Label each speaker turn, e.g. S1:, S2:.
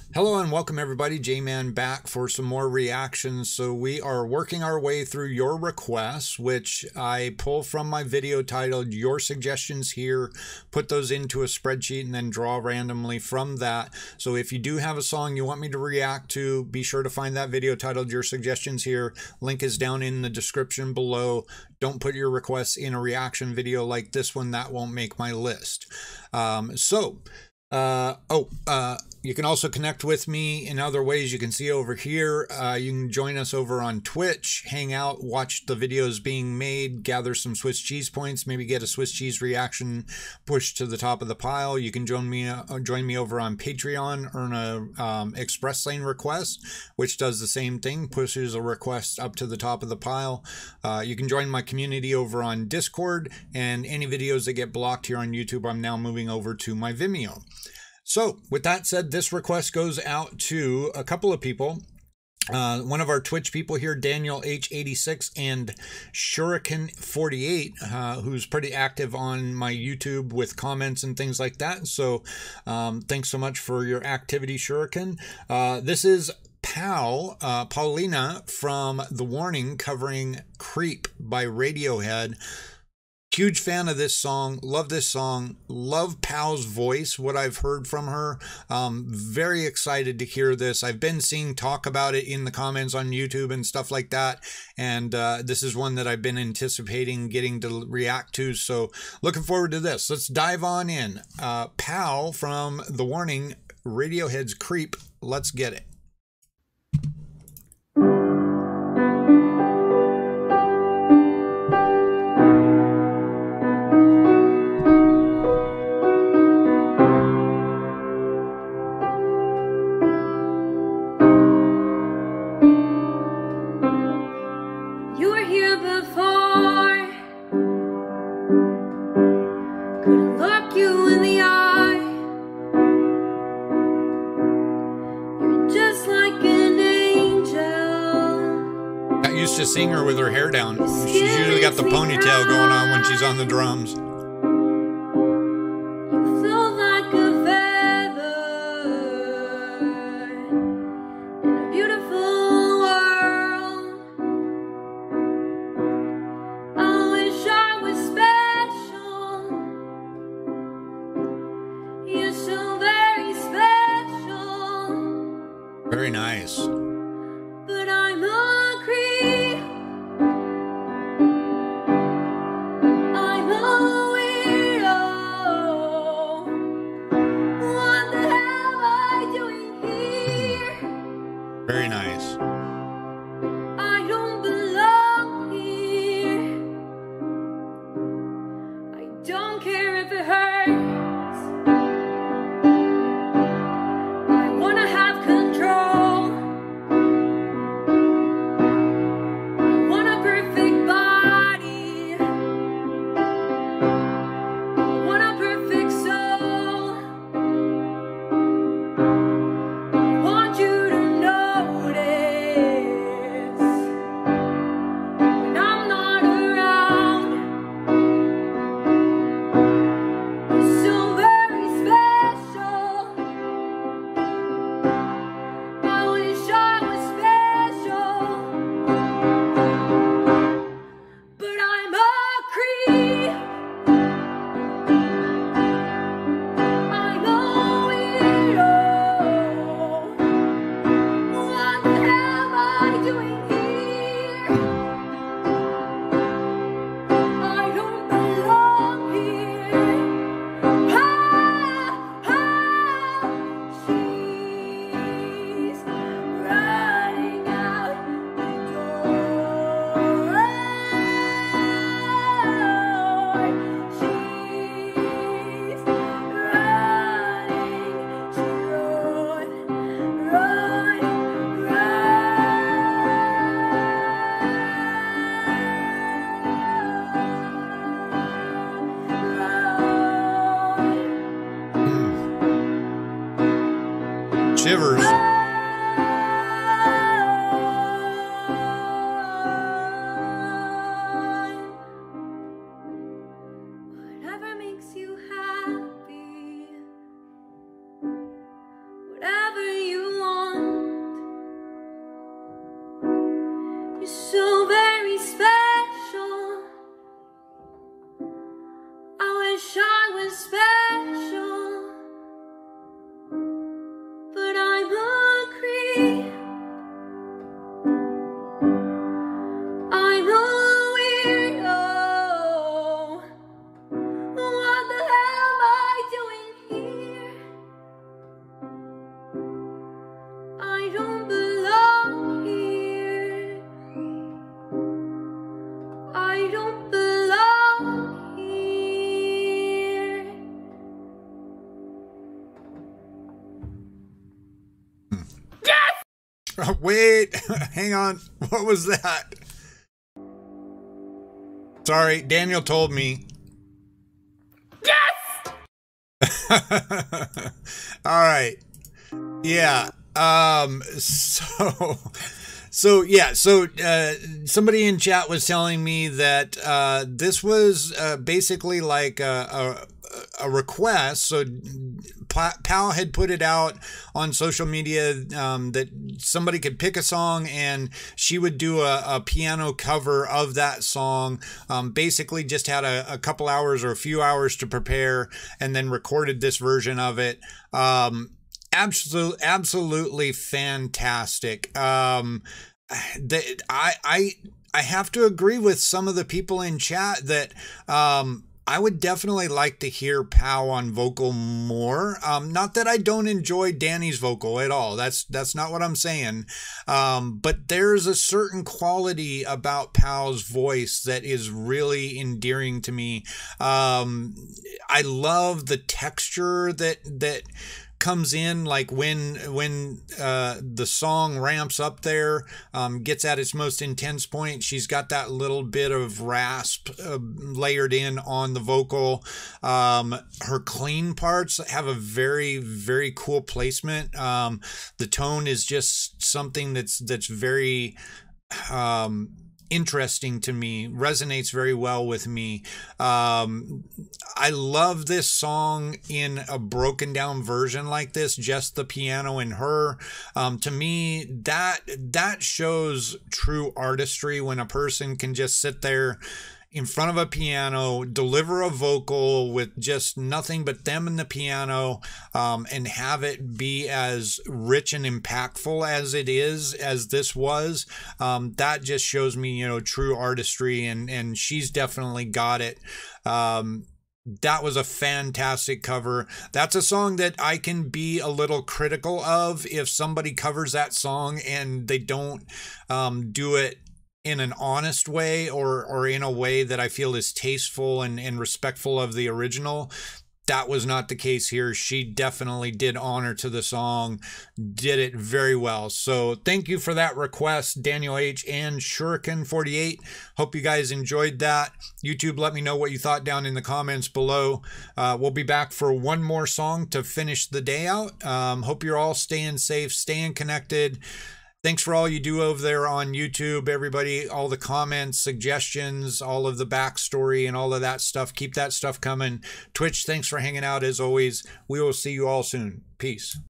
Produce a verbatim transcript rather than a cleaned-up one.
S1: Hello and welcome everybody, J-Man back for some more reactions. So we are working our way through your requests, which I pull from my video titled Your Suggestions Here, put those into a spreadsheet and then draw randomly from that. So if you do have a song you want me to react to, be sure to find that video titled Your Suggestions Here. Link is down in the description below. Don't put your requests in a reaction video like this one, that won't make my list. Um, so, uh, oh, uh, you can also connect with me in other ways. You can see over here. Uh, you can join us over on Twitch, hang out, watch the videos being made, gather some Swiss cheese points, maybe get a Swiss cheese reaction pushed to the top of the pile. You can join me uh, join me over on Patreon, earn a um, Express Lane request, which does the same thing, pushes a request up to the top of the pile. Uh, you can join my community over on Discord, and any videos that get blocked here on YouTube, I'm now moving over to my Vimeo. So with that said, this request goes out to a couple of people. Uh, one of our Twitch people here, Daniel H eighty-six and Shuriken forty-eight, uh, who's pretty active on my YouTube with comments and things like that. So um, thanks so much for your activity, Shuriken. Uh, this is Pau, uh, Paulina from The Warning, covering Creep by Radiohead. Huge fan of this song, love this song, love Pau's voice, what I've heard from her. Um, very excited to hear this. I've been seeing talk about it in the comments on YouTube and stuff like that, and uh, this is one that I've been anticipating getting to react to, so looking forward to this. Let's dive on in. Uh, Pau from The Warning, Radiohead's Creep, let's get it. To sing her with her hair down. She's usually got the ponytail going on when she's on the drums.
S2: You feel like a feather in a beautiful world. I wish I was special. You're so very special.
S1: Very nice.
S2: But I'm a creep.
S1: Very nice.
S2: I don't belong here. I don't care if it hurts. I wanna have control. I want a perfect body. I want a perfect soul. I want you to
S1: shivers.
S2: Whatever makes you happy, whatever you I don't belong here. I don't belong here.
S1: Oh, wait, hang on. What was that? Sorry, Daniel told me. All right. Yeah. Um, so, so yeah, so, uh, somebody in chat was telling me that, uh, this was, uh, basically like a, a, a request. So Pal had put it out on social media, um, that somebody could pick a song and she would do a, a piano cover of that song. Um, basically just had a, a couple hours or a few hours to prepare and then recorded this version of it. Um, absolutely, absolutely fantastic. Um, the, I, I, I have to agree with some of the people in chat that, um, I would definitely like to hear Pow on vocal more. Um, not that I don't enjoy Danny's vocal at all. That's that's not what I'm saying. Um, but there's a certain quality about Pow's voice that is really endearing to me. Um, I love the texture that that comes in, like when when uh the song ramps up there, um gets at its most intense point, she's got that little bit of rasp uh, layered in on the vocal. Um her clean parts have a very very cool placement. Um the tone is just something that's that's very um interesting to me, resonates very well with me. Um, I love this song in a broken down version like this, just the piano and her. Um, to me, that that shows true artistry when a person can just sit there in front of a piano, deliver a vocal with just nothing but them and the piano, um, and have it be as rich and impactful as it is, as this was. Um, that just shows me, you know, true artistry, and, and she's definitely got it. Um, That was a fantastic cover. That's a song that I can be a little critical of if somebody covers that song and they don't um, do it in an honest way, or or in a way that I feel is tasteful and, and respectful of the original. That was not the case here. She definitely did honor to the song, did it very well. So thank you for that request, Daniel H. and Shuriken forty-eight. Hope you guys enjoyed that. YouTube, let me know what you thought down in the comments below. Uh, we'll be back for one more song to finish the day out. Um, hope you're all staying safe, staying connected. Thanks for all you do over there on YouTube, everybody, all the comments, suggestions, all of the backstory and all of that stuff. Keep that stuff coming. Twitch, thanks for hanging out as always. We will see you all soon. Peace.